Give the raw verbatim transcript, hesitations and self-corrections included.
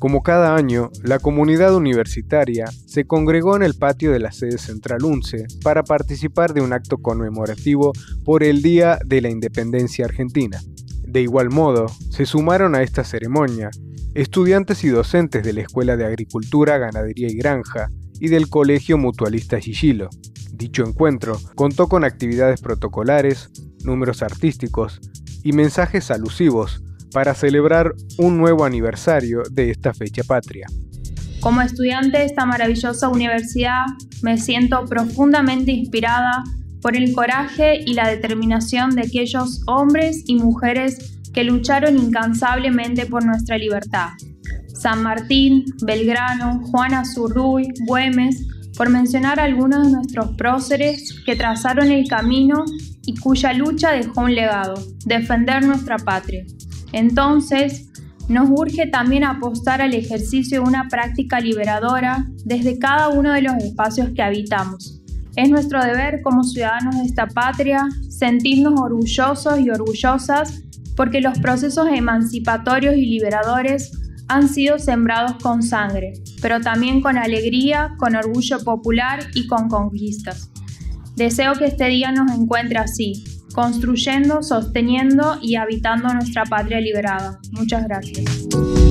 Como cada año, la comunidad universitaria se congregó en el patio de la sede central UNCE para participar de un acto conmemorativo por el Día de la Independencia Argentina. De igual modo, se sumaron a esta ceremonia estudiantes y docentes de la Escuela de Agricultura, Ganadería y Granja y del Colegio Mutualista Gigilo. Dicho encuentro contó con actividades protocolares, números artísticos y mensajes alusivos para celebrar un nuevo aniversario de esta fecha patria. Como estudiante de esta maravillosa universidad, me siento profundamente inspirada por el coraje y la determinación de aquellos hombres y mujeres que lucharon incansablemente por nuestra libertad. San Martín, Belgrano, Juan Azurduy, Güemes, por mencionar algunos de nuestros próceres que trazaron el camino y cuya lucha dejó un legado: defender nuestra patria. Entonces, nos urge también apostar al ejercicio de una práctica liberadora desde cada uno de los espacios que habitamos. Es nuestro deber como ciudadanos de esta patria sentirnos orgullosos y orgullosas porque los procesos emancipatorios y liberadores han sido sembrados con sangre, pero también con alegría, con orgullo popular y con conquistas. Deseo que este día nos encuentre así, construyendo, sosteniendo y habitando nuestra patria liberada. Muchas gracias.